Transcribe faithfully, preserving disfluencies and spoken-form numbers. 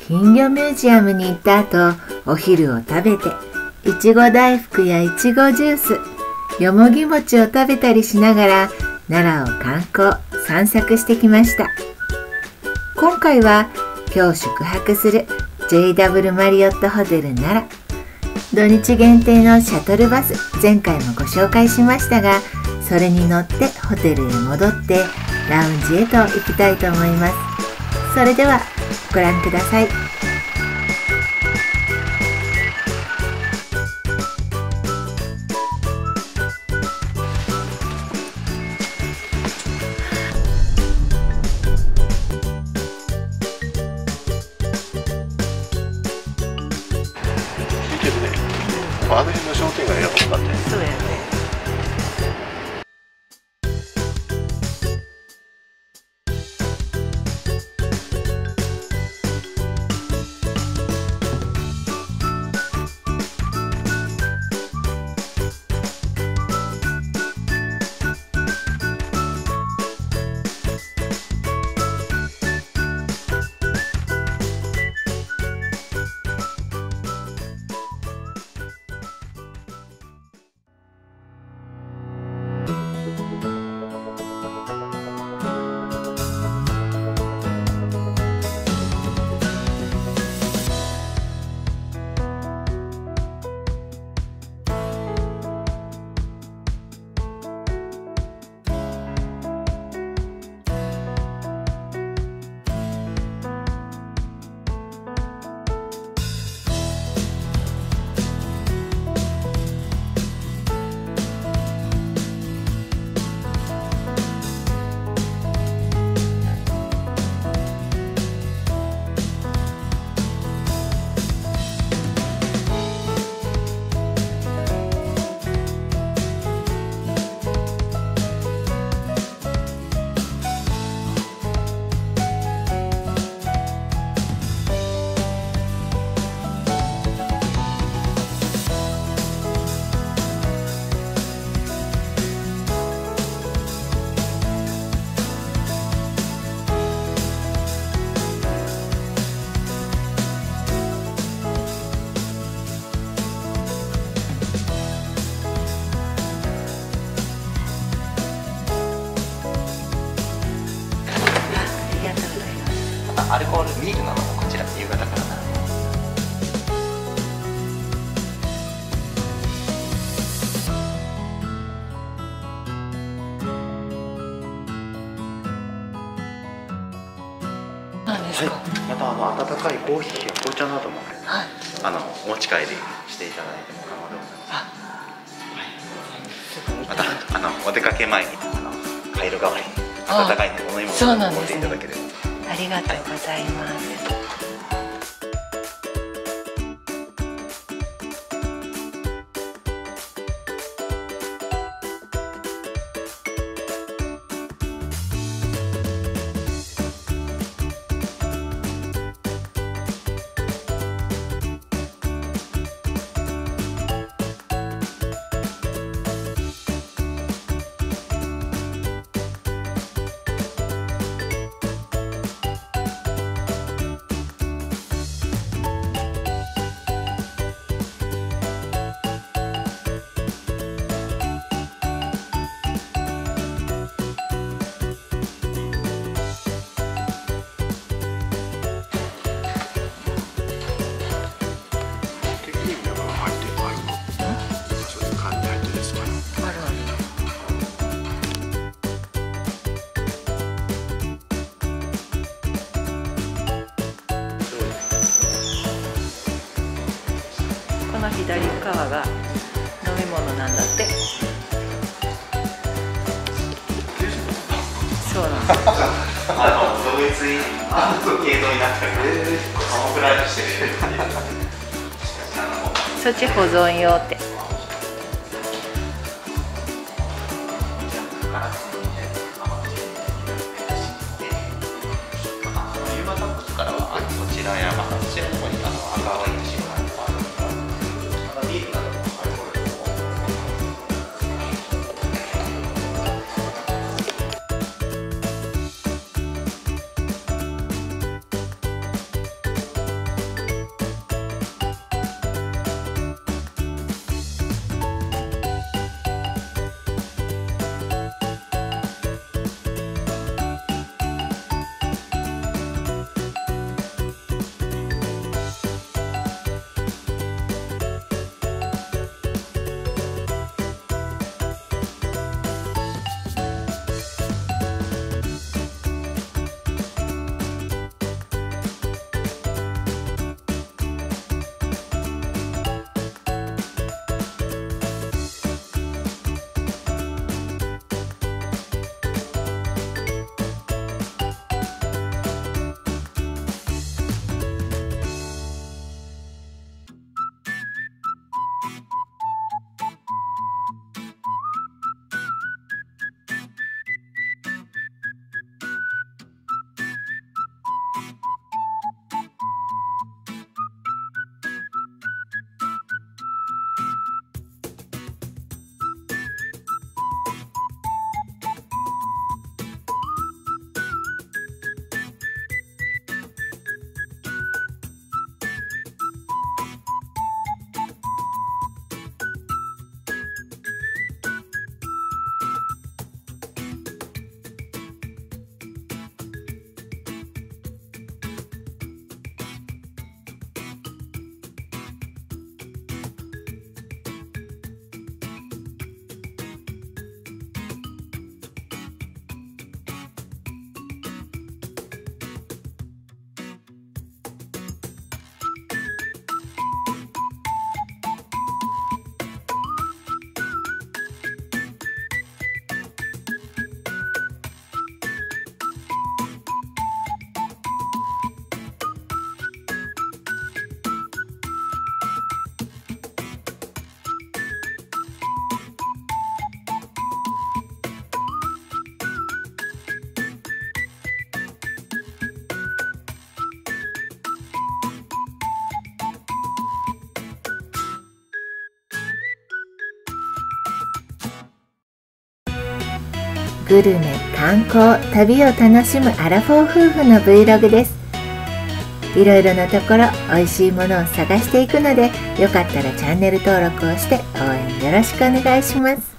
金魚ミュージアムに行った後、お昼を食べて、いちご大福やいちごジュース、よもぎ餅を食べたりしながら奈良を観光散策してきました。今回は今日宿泊する ジェイダブリュー マリオットホテル奈良、土日限定のシャトルバス、前回もご紹介しましたが、それに乗ってホテルへ戻ってラウンジへと行きたいと思います。それではご覧ください。 あの辺の商店街やばかったね。 そうやね。 アルコールビールなのもこちら夕方からなので。 何ですか？ はい、またあの温かいコーヒーや紅茶なども、はい、あのお持ち帰りしていただいても可能でございます。はい、またあのお出かけ前にあのカイロ代わりに温かいお飲み物を持っていただければ。 ありがとうございます。この左側が飲み物なんだって。そうなんです。 あの同一系統になってる。カモフラージュしてる。 そっち保存用って。 夕方からはあのこちらやまあこちらの方にあの赤ワインの白ワインとかビールなどもアルコールグルメ、観光、旅を楽しむアラフォー夫婦の Vlog です。いろいろなところ美味しいものを探していくので、よかったらチャンネル登録をして応援よろしくお願いします。